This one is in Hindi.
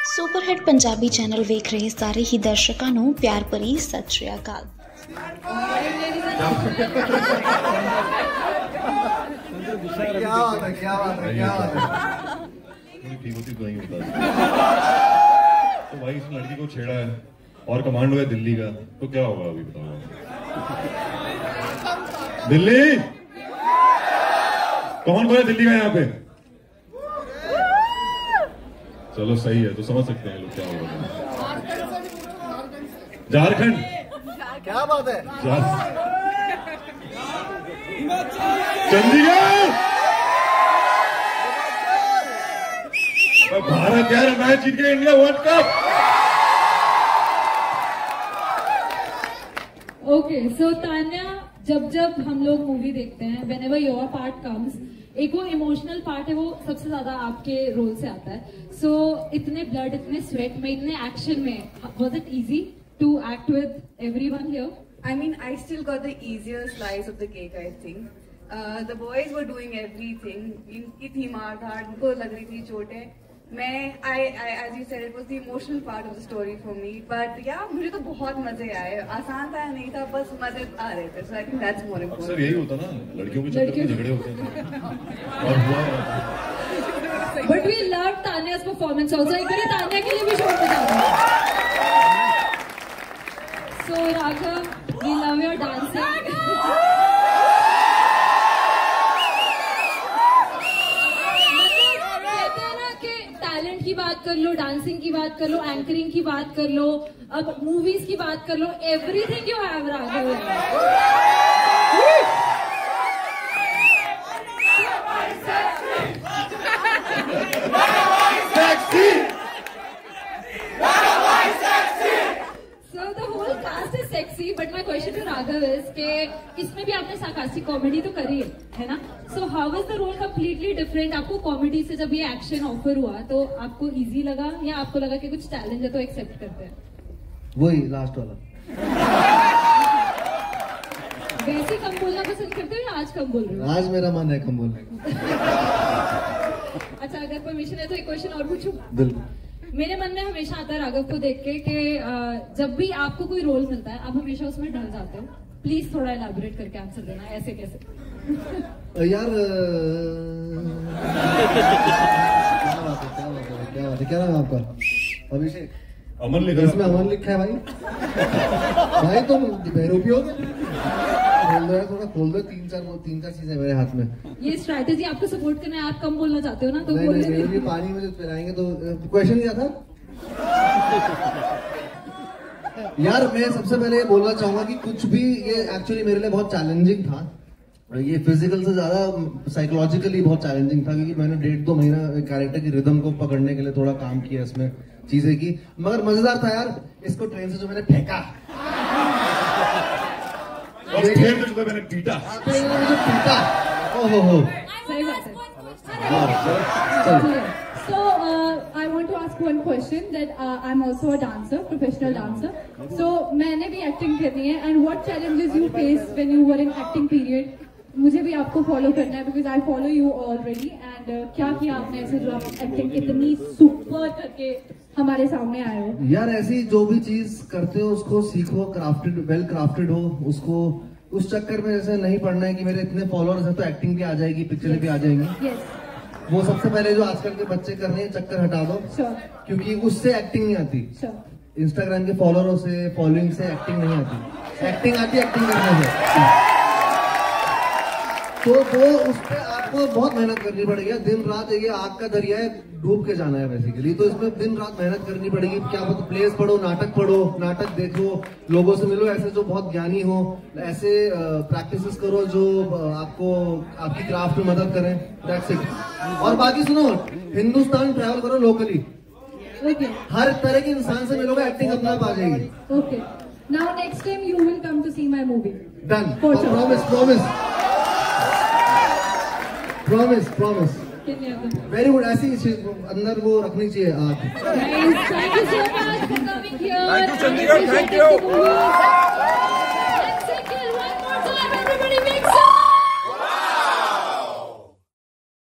ਸੁਪਰਹਿੱਟ ਪੰਜਾਬੀ ਚੈਨਲ ਵੇਖ ਰਹੇ ਸਾਰੇ ਹੀ ਦਰਸ਼ਕਾਂ ਨੂੰ ਪਿਆਰ ਭਰੀ ਸਤਿ ਸ਼੍ਰੀ ਅਕਾਲ। तो भाई इस लड़की को छेड़ा है और कमांड हुआ दिल्ली का, तो क्या होगा अभी बताओ। दिल्ली कौन है दिल्ली का यहाँ पे? चलो सही है, तो समझ सकते हैं लोग क्या होगा। झारखंड क्या बात है? चंडीगढ़ भारत यार मैच जीत गया, India world cup. Okay so Tanya, जब हम लोग मूवी देखते हैं, whenever your part comes, एक वो इमोशनल पार्ट है, वो सबसे ज्यादा आपके रोल से आता है। सो इतने ब्लड, इतने स्वेट में, इतने एक्शन में, was it easy to act with everyone here? I mean, I still got the easier slice of the cake, I think. The boys were doing everything. इनकी थी मार धाड़, उनको लग रही थी चोटें। as you said, it was the emotional part of the story for me. But yeah, मुझे तो बहुत मजे आए। आसान था नहीं था, बस मजे आ रहे थे। So I think that's more important. अक्सर यही होता ना, लड़कियों के चक्कर में झगड़े होते हैं। और हुआ But we loved Tanya's performance also. एक बार तान्या के लिए भी शोर बजा दो। So Raghav, we love your dancing. की बात कर लो, डांसिंग की बात कर लो, एंकरिंग की बात कर लो, अब मूवीज की बात कर लो, everything you have Raghav. So the whole cast is sexy, but my question to Raghav is कि इसमें भी आपने sarcastic comedy तो करी है ना? So how was the role completely different? आपको कॉमेडी से जब ये एक्शन ऑफर हुआ तो आपको इजी लगा या आपको लगा कि कुछ चैलेंज है तो एक्सेप्ट करते हैं? वही लास्ट वाला। वैसे कम बोलना पसंद करते हो या आज कम बोल रहे हो? आज मेरा मन है कम बोलने का। अच्छा, अगर परमिशन है तो एक क्वेश्चन और पूछूं? बिल्कुल। मेरे मन में हमेशा आता है राघव को देख के कि जब भी आपको कोई रोल मिलता है आप हमेशा उसमें ढल जाते हो। प्लीज थोड़ा एलैबोरेट करके आंसर देना, ऐसे कैसे? यार क्या नाम है आपका? अभिषेक। अमन लिखा, इसमें अमन लिखा है भाई। भाई तुम बेरोपी हो गए? खोल दो यार, थोड़ा खोल दो। तीन चार चीजें मेरे हाथ में। ये स्ट्रैटेजी आपको सपोर्ट करना है, आप कम बोलना चाहते हो ना, तो नहीं, पानी में जो पिलाएंगे तो क्वेश्चन क्या था? यार मैं सबसे पहले ये बोलना चाहूंगा कि कुछ भी ये एक्चुअली मेरे लिए बहुत चैलेंजिंग था। ये फिजिकल से ज्यादा साइकोलॉजिकली बहुत चैलेंजिंग था, क्योंकि मैंने 1.5-2 महीना कैरेक्टर की रिदम को पकड़ने के लिए थोड़ा काम किया इसमें, चीजें की। मगर मजेदार था यार, इसको ट्रेन से जो मैंने फेंका और ट्रेन से जो मैंने पीटा, मुझे पीटा, ओहो सही बात है। So I want to ask one question that I'm also a dancer, professional dancer. So मैंने भी एक्टिंग करनी है, and what challenges you face when you were in acting period? मुझे भी आपको फॉलो करना है because I follow you already. And क्या किया आपने ऐसे जो आप एक्टिंग इतनी सुपर करके हमारे सामने आए हो? यार ऐसी जो भी चीज करते हो उसको सीखो, क्राफ्टेड, वेल क्राफ्टेड हो उसको। उस चक्कर में जैसे नहीं पड़ना है कि मेरे इतने फॉलोअर्स हैं तो एक्टिंग भी आ जाएगी, पिक्चर भी आ जाएंगी। Yes. वो सबसे पहले जो आजकल के बच्चे कर रहे हैं, चक्कर हटा दो। Sure. क्योंकि उससे एक्टिंग नहीं आती। Sure. इंस्टाग्राम के फॉलोअरों से, फॉलोइंग से एक्टिंग नहीं आती। एक्टिंग आती है एक्टिंग करने से। तो वो उस पर आपको बहुत मेहनत करनी पड़ेगी। दिन रात ये आग का दरिया है, डूब के जाना है बेसिकली। तो इसमें दिन रात मेहनत करनी पड़ेगी। क्या मतलब प्लेस पढ़ो, नाटक देखो, लोगों से मिलो ऐसे जो बहुत ज्ञानी हो, ऐसे प्रैक्टिसेस करो जो आपको आपकी क्राफ्ट में मदद करें। That's it. और बाकी सुनो, हिंदुस्तान ट्रैवल करो लोकली। Okay. हर तरह के इंसान से मिलोगे, एक्टिंग अपने आप आ जाएगी। Okay. Now next time you will come to see my movie. Done. For sure. Promise. Very good. ऐसी अंदर वो रखनी चाहिए आग। Thank you so much for coming here. Thank you, Chandigarh. Thank you.